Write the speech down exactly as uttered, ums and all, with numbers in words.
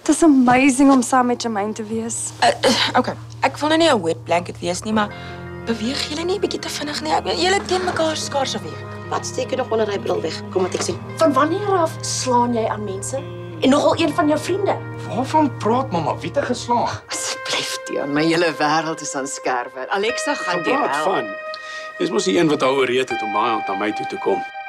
Het is amazing om saam met Jermaine te wees. Uh, uh, okay, ek wil nou nie 'n wet blanket wees nie, maar beweeg julle nie 'n bietjie te vinnig nie. Julle teen mekaar skaars af weer. Wat steek jy nog onder hy bril weg? Kom wat ek sê. Van wanneer af slaan jy aan mense? En nogal een van jou vriende? Waarvan praat mamma? Wie het er geslaan? Asseblief, Tiaan, my hele wêreld is aan skerwe. Alexa gaan Praat jou van. Dis mos die een wat haar oorreed het om daai aand na my toe te kom.